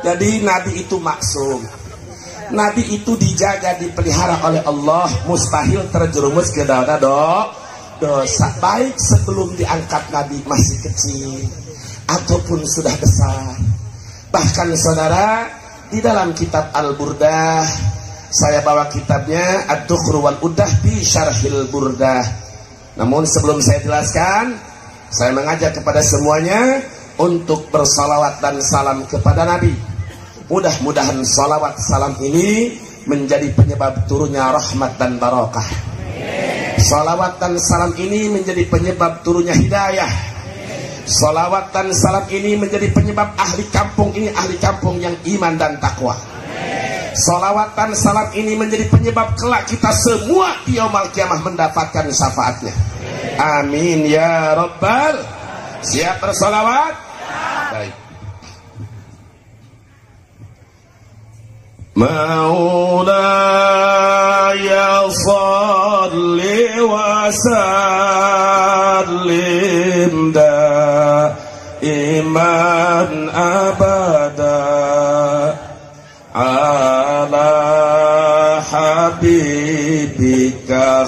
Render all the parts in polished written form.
Jadi Nabi itu maksum, Nabi itu dijaga, dipelihara oleh Allah, mustahil terjerumus ke dosa. Baik sebelum diangkat Nabi masih kecil ataupun sudah besar. Bahkan saudara, di dalam kitab Al-Burdah, saya bawa kitabnya Ad-Dukhru wal Uddah bi Syarhil Burdah. Namun sebelum saya jelaskan, saya mengajak kepada semuanya untuk bersalawat dan salam kepada Nabi. Mudah-mudahan salawat salam ini menjadi penyebab turunnya rahmat dan barakah. Salawat dan salam ini menjadi penyebab turunnya hidayah. Salawat dan salam ini menjadi penyebab ahli kampung ini ahli kampung yang iman dan takwa. Salawat dan salam ini menjadi penyebab kelak kita semua di yaumul kiamah mendapatkan syafaatnya. Amin ya rabbal. Siap bersalawat? Baik. Maulaya salli wa sallim daiman abada ala habibika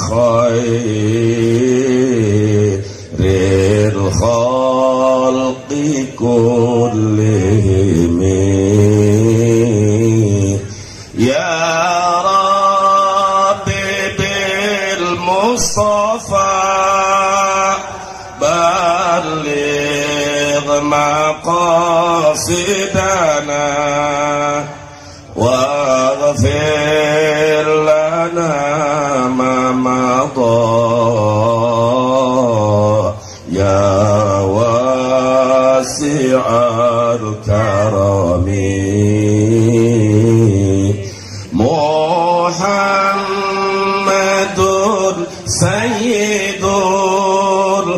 khairil khalqi kullihim ya Rabbi bil Mustafa baligh maqasidana waghfir lana ma madha ya wasi'al karami Muhammadun sayyidul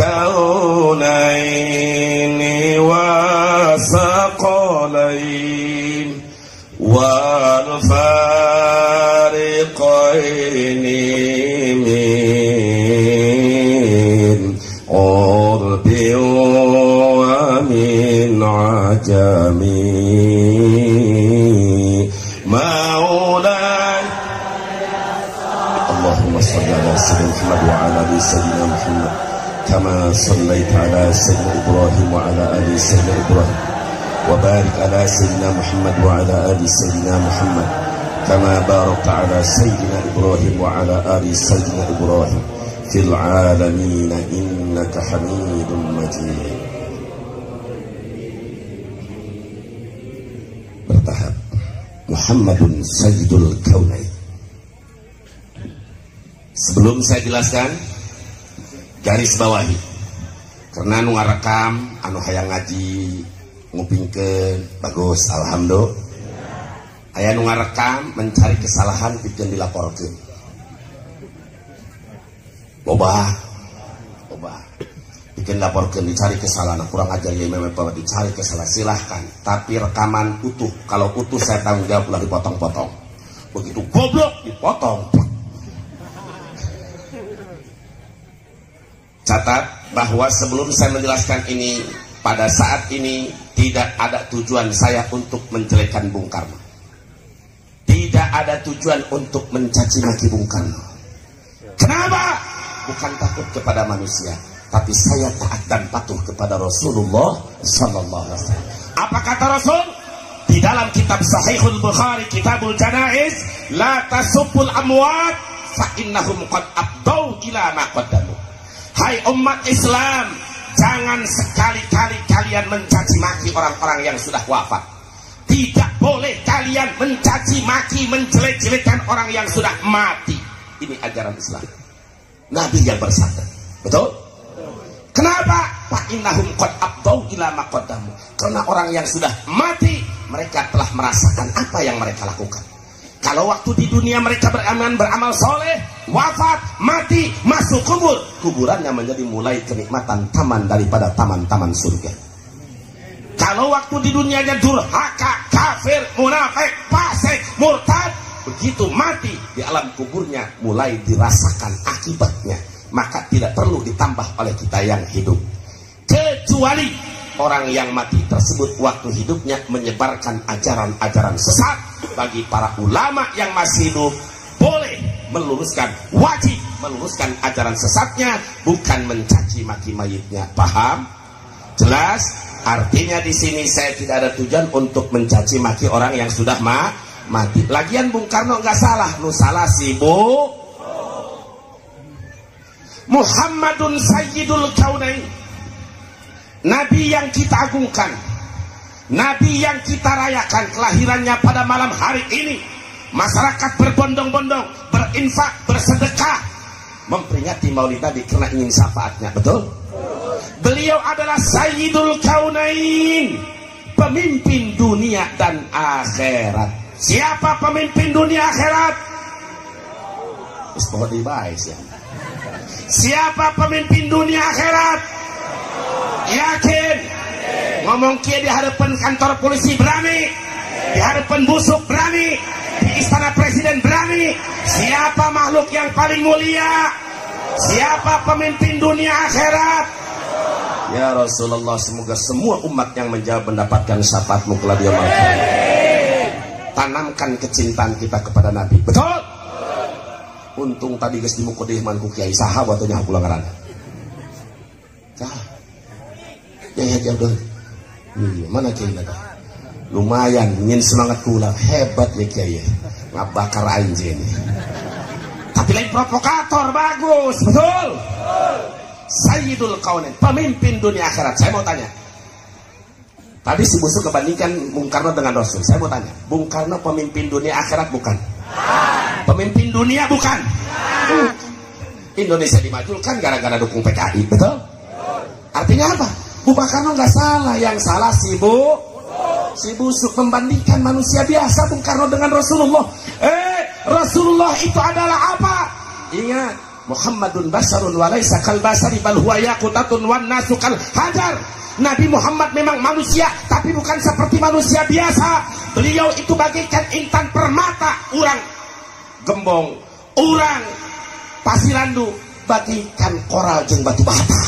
kaunaini wa saqalain wal fariqaini min urbi wa min ajami maulana Allahumma salli ala sayyidina Muhammad wa ala ali sayyidina Muhammad kama sallaita ala sayyidina Ibrahim wa ala ali sayyidina Ibrahim wa barik ala sayyidina Muhammad wa ala ali sayyidina Muhammad kama barakta ala sayyidina Ibrahim wa ala ali sayyidina Ibrahim fil alamin innaka Hamidum Majid. Bertahap. Muhammadun sayyidul kaunain. Sebelum saya jelaskan, garis bawahi, karena anu ngarekam anu hayang ngaji ngupingkeun bagus alhamdulillah. Aya nu ngarekam mencari kesalahan pikeun dilaporkeun. Loba pikeun laporkeun dicari kesalahan, kurang ajar ya memang dicari kesalahan, silahkan, tapi rekaman utuh. Kalau utuh saya tanggung jawab, ulah dipotong-potong. Begitu goblok dipotong. Catat bahwa sebelum saya menjelaskan ini, pada saat ini tidak ada tujuan saya untuk menjelekkan Bung Karno. Tidak ada tujuan untuk mencaci maki Bung Karno. Kenapa? Bukan takut kepada manusia, tapi saya taat dan patuh kepada Rasulullah sallallahu alaihi wasallam. Apa kata Rasul? Di dalam kitab Sahihul Bukhari, Kitabul Janaiz, la tasubbul amwat fa innahum qad abdau ila ma qaddamu. Hai umat Islam, jangan sekali-kali kalian mencaci maki orang-orang yang sudah wafat. Tidak boleh kalian mencaci maki, menjelek-jelekan orang yang sudah mati. Ini ajaran Islam. Nabi yang bersabda. Betul? Kenapa? Fa innahum qad abdau ila ma qaddamu. Karena orang yang sudah mati, mereka telah merasakan apa yang mereka lakukan. Kalau waktu di dunia mereka beramal soleh, wafat, mati, masuk kubur, kuburannya menjadi mulai kenikmatan taman daripada taman-taman surga. Kalau waktu di dunianya durhaka, kafir, munafik, fasik, murtad, begitu mati di alam kuburnya mulai dirasakan akibatnya. Maka tidak perlu ditambah oleh kita yang hidup. Kecuali orang yang mati tersebut waktu hidupnya menyebarkan ajaran-ajaran sesat. Bagi para ulama yang masih hidup boleh meluruskan, wajib meluruskan ajaran sesatnya, bukan mencaci maki mayitnya. Paham? Jelas? Artinya di sini saya tidak ada tujuan untuk mencaci maki orang yang sudah mati. Lagian Bung Karno nggak salah, nu salah si Bu. Muhammadun Sayyidul Kaunain, Nabi yang kita agungkan, Nabi yang kita rayakan kelahirannya pada malam hari ini. Masyarakat berbondong-bondong, berinfak, bersedekah, memperingati Maulid Nabi karena ingin syafaatnya. Betul? Beliau adalah Sayyidul Kaunain, pemimpin dunia dan akhirat. Siapa pemimpin dunia akhirat? Siapa pemimpin dunia akhirat? Yakin? Ngomong kia di hadapan kantor polisi berani, di hadapan busuk berani, di istana presiden berani. Siapa makhluk yang paling mulia? Siapa pemimpin dunia akhirat? Ya Rasulullah, semoga semua umat yang menjawab mendapatkan syafaatmu kelak di yaumil kiamat. Tanamkan kecintaan kita kepada Nabi. Betul? Untung tadi geus dimukudih manku kiai saha watunya kula ngaranna. Ya udah. Iya, mana kiai tadi? Lumayan, ingin semangat kula. Hebat ya kiai. Ngabakar aing ini. Tapi lain provokator, bagus. Betul? Sayyidul Kaunain, pemimpin dunia akhirat. Saya mau tanya, tadi si Busuk kebandingkan Bung Karno dengan Rasul. Saya mau tanya, Bung Karno pemimpin dunia akhirat bukan? Pemimpin dunia bukan? Indonesia dimajukan gara-gara dukung PKI. Betul? Artinya apa? Bung Karno nggak salah, yang salah si Busuk membandingkan manusia biasa Bung Karno dengan Rasulullah. Rasulullah itu adalah apa? Ingat, Muhammadun basarun wa laisa kal basari bal huwa yaqutatun wan nasu kal hajar. Nabi Muhammad memang manusia, tapi bukan seperti manusia biasa. Beliau itu bagaikan intan permata, urang gembong, urang pasirandu, bagikan koral jeung batu bata.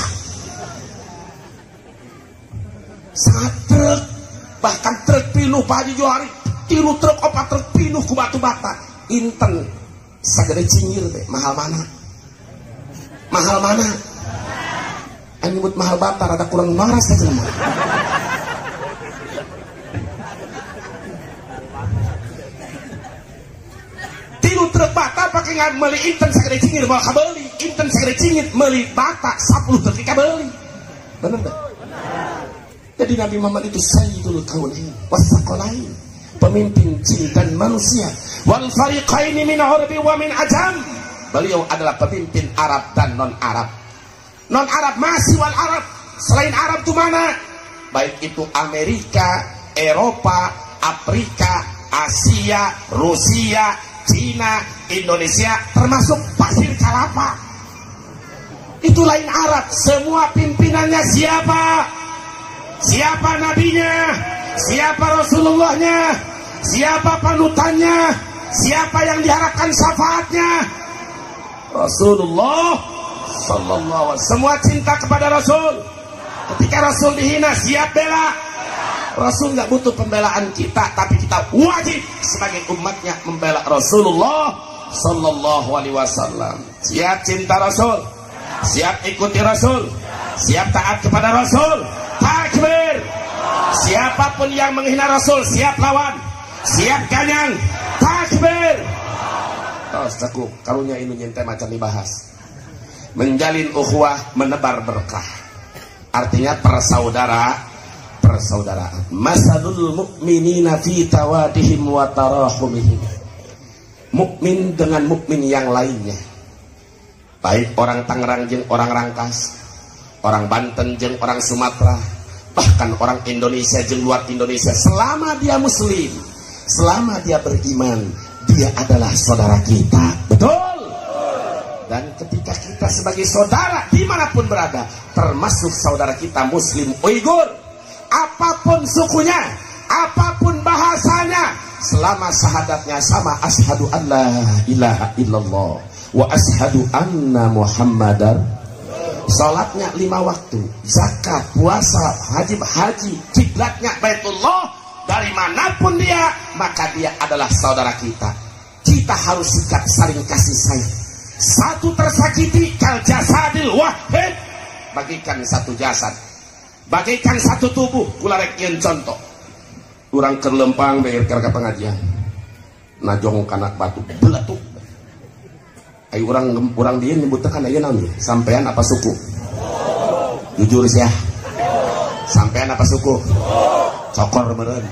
Sangat truk, bahkan truk pinuh Pak Haji Johari, tilu truk, 4 truk pinuh ku batu bata. Inten sagede cingir teh, mahal mana? Mahal mana? Yang nyebut mahal batar ada kurang maras aja. Tilu truk bata pakai nggak meli inten segede cingir bawa kabeli, inten segede cingir meli bata 10 truk kabeli. Benar tak? Jadi Nabi Muhammad itu Sayyidul Kaunain wasaqalain, pemimpin jin dan manusia. Wal fariqaini min Arabi wa min Ajam. Beliau adalah pemimpin Arab dan non-Arab. Non-Arab masih wal Arab. Selain Arab itu mana? Baik itu Amerika, Eropa, Afrika, Asia, Rusia, Cina, Indonesia, termasuk Pasir Kalapa. Itu lain Arab. Semua pimpinannya siapa? Siapa nabinya? Siapa Rasulullahnya? Siapa panutannya? Siapa yang diharapkan syafaatnya? Rasulullah sallallahu alaihi wasallam. Semua cinta kepada Rasul. Ketika Rasul dihina, siap bela. Rasul nggak butuh pembelaan kita, tapi kita wajib sebagai umatnya membela Rasulullah sallallahu alaihi wasallam. Siap cinta Rasul, siap ikuti Rasul, siap taat kepada Rasul. Takbir. Siapapun yang menghina Rasul, siap lawan, siap ganyang. Takbir. Astaghfirullah, karunya ini nyente macam dibahas. Menjalin ukhuwah, menebar berkah. Artinya persaudaraan. Masalul mu'minina fi tawadihim wa tarahumihim. Mukmin dengan mukmin yang lainnya. Baik orang Tangerang jeung orang Rangkas, orang Banten jeung orang Sumatera, bahkan orang Indonesia jeung luar Indonesia, selama dia muslim, selama dia beriman, dia adalah saudara kita. Betul? Dan ketika kita sebagai saudara dimanapun berada, termasuk saudara kita muslim Uighur, apapun sukunya, apapun bahasanya, selama syahadatnya sama, asyhadu an la ilaha illallah wa asyhadu anna muhammadar, Salatnya 5 waktu, zakat, puasa, haji, kiblatnya Baitullah. Dari manapun dia, maka dia adalah saudara kita. Kita harus sikap saling kasih sayang. Satu tersakiti kal jasadil wahid, bagikan satu jasad, bagikan satu tubuh. Kula rek ieun contoh. Urang keur lempang beer ka pengajian. Najong kanak batu beletuk. Ai urang dieu nyebutkeun aya naon ge? Sampean apa suku? Jujur sih ya. Sampean apa suku? Cokor meureun.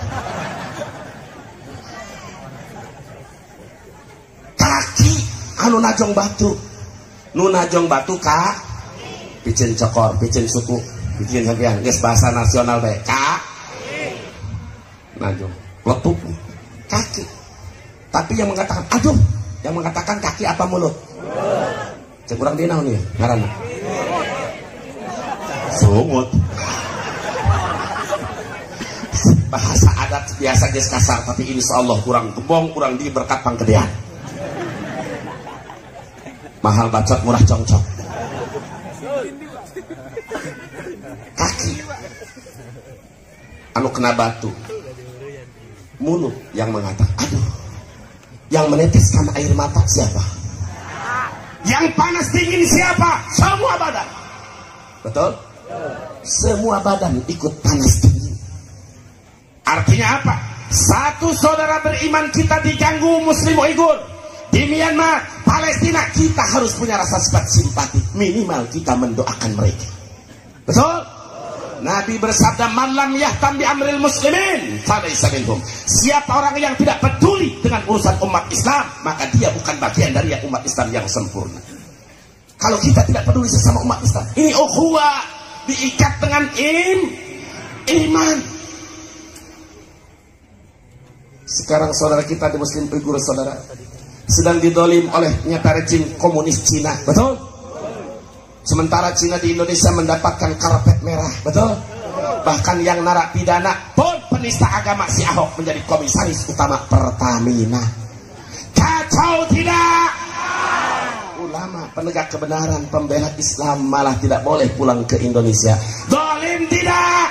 Kaki anu najong batu. Nu najong batu ka pikeun cokor, pikeun suku, pikeun sampean geus bahasa nasional bae. Ka najong letuk kaki. Tapi yang mengatakan aduh, yang mengatakan kaki apa mulut? Cek urang di naon ieu ngaranna? Sungut. Bahasa adat biasa geus kasar, tapi insyaallah kurang gembong, kurang di berkat pangkedean. Mahal bacot, murah congcok. Kaki anu kena batu, mulut yang mengatakan aduh. Yang meneteskan air mata siapa? Yang panas dingin siapa? Semua badan. Betul? Semua badan ikut panas dingin. Artinya apa? Satu saudara beriman kita diganggu Muslim Uighur di Myanmar, Palestina, kita harus punya rasa sifat simpati. Minimal kita mendoakan mereka. Betul? Nabi bersabda, "Man lam yahtam bi amril muslimin falaysa minhum." Siapa orang yang tidak peduli dengan urusan umat Islam, maka dia bukan bagian dari umat Islam yang sempurna. Kalau kita tidak peduli sesama umat Islam, ini ukhuwah, diikat dengan iman. Sekarang saudara kita di Muslim Uighur, saudara, sedang didolim oleh nyata rejim komunis Cina, betul? Sementara Cina di Indonesia mendapatkan karpet merah, betul? Bahkan yang narapidana pun penista agama si Ahok menjadi komisaris utama Pertamina. Kacau tidak? Ulama penegak kebenaran, pembela Islam malah tidak boleh pulang ke Indonesia. Dolim tidak?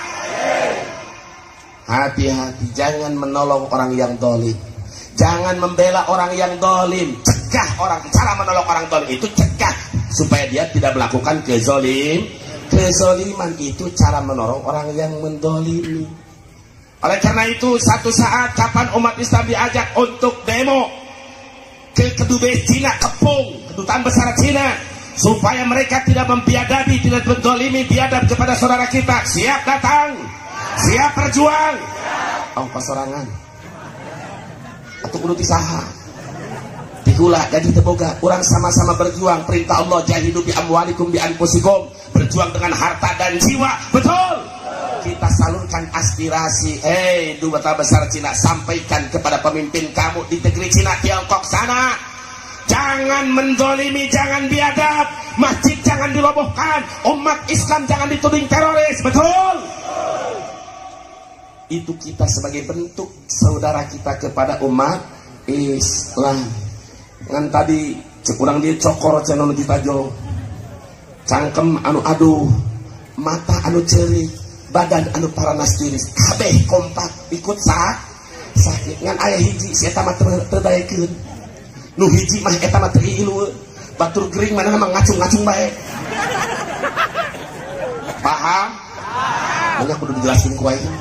Hati-hati, jangan menolong orang yang dolim. Jangan membela orang yang dolim. Cegah orang. Cara menolong orang dolim itu cegah supaya dia tidak melakukan kezoliman. Itu cara menolong orang yang mendolimi. Oleh karena itu, satu saat kapan umat Islam diajak untuk demo ke kedubes Cina, Kepung, kedutaan besar Cina, supaya mereka tidak membiadabi, tidak mendolimi, biadab kepada saudara kita, siap datang, siap berjuang. Oh, pasorangan atau kudu tisaha dikula jadi teboga. Orang sama-sama berjuang. Perintah Allah, jahidu bi amwalikum bi anfusikum, berjuang dengan harta dan jiwa. Betul? Kita salurkan aspirasi. Duta besar Cina, sampaikan kepada pemimpin kamu di negeri Cina, Tiongkok sana, jangan mendolimi, jangan biadab. Masjid jangan dirobohkan, umat Islam jangan dituding teroris. Betul? Itu kita sebagai bentuk saudara kita kepada umat Islam. Ngan tadi kurang dia cokor cenah ditajo, cangkem anu aduh, mata anu ceri, badan anu paranas tiris, kabeh kompak ikut sakit. Ngan aya hiji si eta mah teu daekeun, nu hiji mah eta mah teu ilu, batur gering mana mah ngacung-ngacung bae. Paham? Banyak kudu dijelasin ku aing.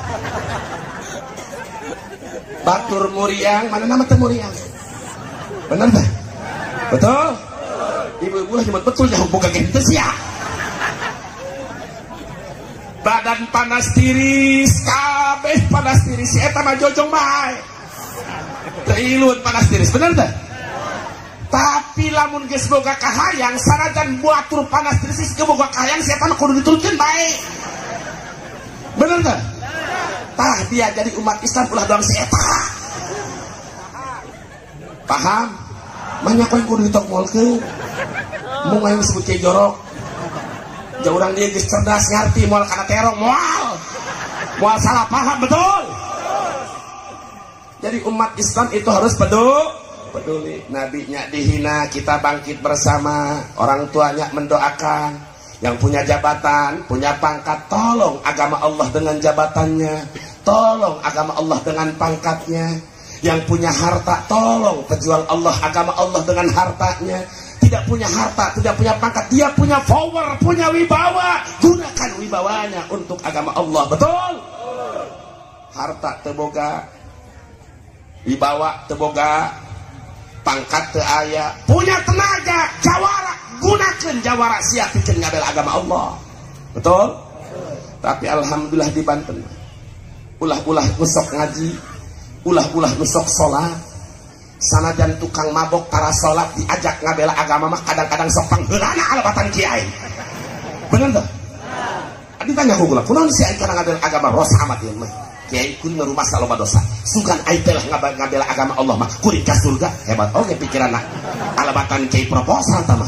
Batur muriang mana nama teu muriang? Bener tak? Betul? Ibu-ibu lah nyebut betul jauh boga gitu sih ya. Badan panas tiris, kabeh panas tiris, si eta mah jojong bae. Teuilun panas tiris, bener tak? Tapi lamun geus boga kahayang, sanajan batur panas tiris geus boga kahayang, si eta mah kudu diturunkeun bae. Bener tak? Tah dia jadi umat Islam ulah doang si eta. Paham? Banyak yang kudu ditokmolkeun. Mun aya disebut ke jorok. Jauh orang dia geus cerdas ngarti moal kana terong moal salah paham, betul? Jadi umat Islam itu harus peduli. Nabinya dihina, kita bangkit bersama. Orang tuanya mendoakan. Yang punya jabatan, punya pangkat, tolong agama Allah dengan jabatannya, tolong agama Allah dengan pangkatnya. Yang punya harta, tolong pejuang Allah, agama Allah dengan hartanya. Tidak punya harta, tidak punya pangkat, dia punya power, punya wibawa, gunakan wibawanya untuk agama Allah. Betul? Harta teboga, wibawa teboga, pangkat teu aya, punya tenaga, jawara, gunakan jawara sia pikeun ngabela agama Allah. Betul? Tapi alhamdulillah di Banten ulah-ulah nusok ngaji, ulah-ulah nusok salat, sanajan tukang mabok tara salat diajak ngabela agama mah kadang-kadang sok pangheulana alabatan kiai. Bener tah? Ditanya ku kula, kunaon si ai kana ngabela agama ros amat ieu mah? Kiai kuring rumah saloba dosa. Sugan ai teh lah ngabela agama Allah mah kuring ka surga. Hebat oge pikiranna. Alabatan kiai proposal tah mah.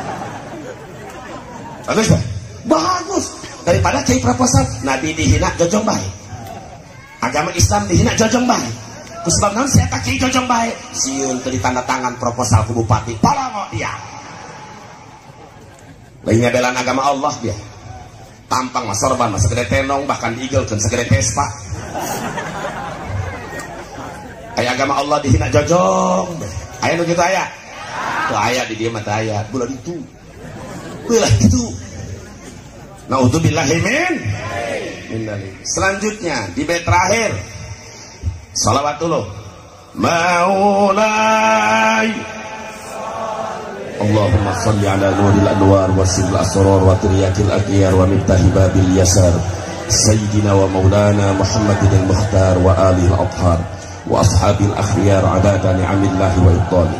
Bagus tah? Bagus. Daripada kiai proposal, nabi dihina jojong bae. Agama Islam dihina jojong bae. Ku sebab naon si eta kiai jojong bae? Sieun teu ditanda tangan proposal ku bupati. Palongo dia. Lain ngabelaan agama Allah dia. Tampang mas sorban mas segede tenong bahkan diigelkeun segede Vespa. Aya agama Allah dihina jojong. Aya nu kitu aya? Tuh aya di dieu mah teh aya. Bulan itu. Beulah itu. Naudzubillahi min. Selanjutnya di bait terakhir. Shalawatullah. Maulai Allahumma salli ala nuril anwar wa sirril asrar wa tiryatil akhyar wa miftahi babil yasar sayyidina wa maulana Muhammadin al-mukhtar wa alihi al-athhar wa ashabil akhyar adada ni'amillahi wa ibtali.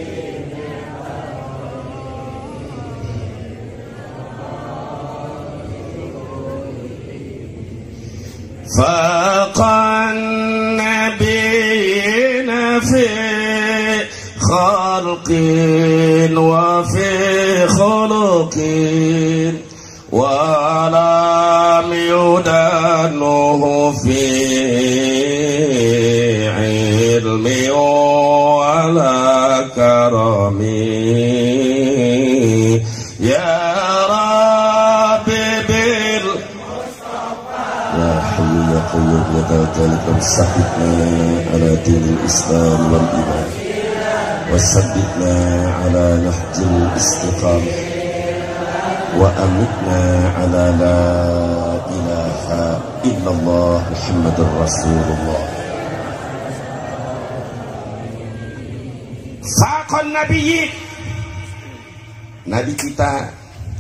Faqan nabiyina fi khalqin wa fi khuluqin wa lam yudanuhu fi ilmi wa la karami ya rabbi bil ya hayyu ya qayyum ya tawakkaltu sabitna ala dinil islam wal iman وثبتنا على نهج الاستقامة وأمتنا على لا إله إلا الله محمد رسول الله. Faqan nabiyyin, Nabi kita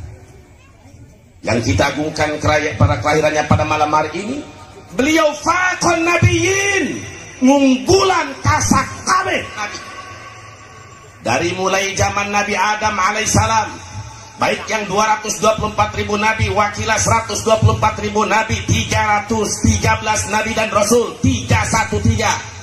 yang kita agungkan pada kelahirannya pada malam hari ini, beliau faqan nabiyyin, ngunggulan kasak kabeh nabi. Dari mulai zaman Nabi Adam alaihissalam, baik yang 224.000 nabi, wakilah 124.000 nabi, 313 nabi dan rasul, 313.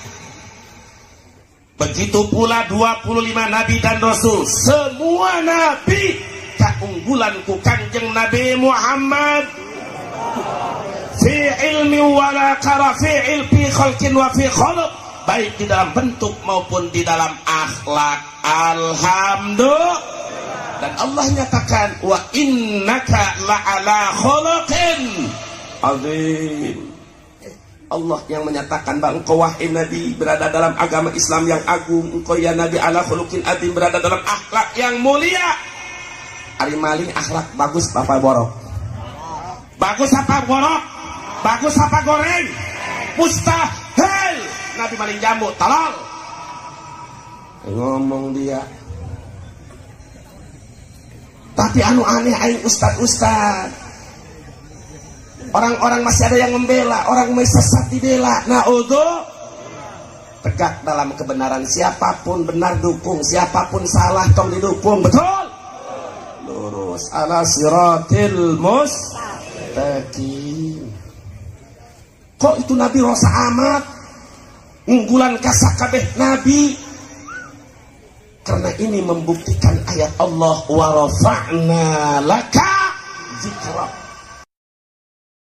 Begitu pula 25 nabi dan rasul, semua nabi keunggulan ku Kanjeng Nabi Muhammad fi ilmi wala kara fi ilmi khalqin wa fi khuluq, baik di dalam bentuk maupun di dalam akhlak. Alhamdulillah. Dan Allah nyatakan wa innaka la'ala khuluqin azim. Allah yang menyatakan bahwa engkau wahai Nabi berada dalam agama Islam yang agung, engkau ya Nabi ala khuluqin azim, berada dalam akhlak yang mulia. Ari maling akhlak bagus apa borok? Bagus apa borok? Bagus apa goreng? Mustahil Nabi maling jambu, tolong. Ngomong dia. Tapi anu aneh aing ustad. Orang-orang masih ada yang membela, orang masih sesat dibela. Naudzu. Tegak dalam kebenaran, siapapun benar dukung, siapapun salah tong didukung. Betul? Lurus ala siratil mustaqim. Kok itu Nabi rosa amat? Unggulan kasak kabeh nabi. Karena ini membuktikan ayat Allah wa rafa'na laka dzikrak.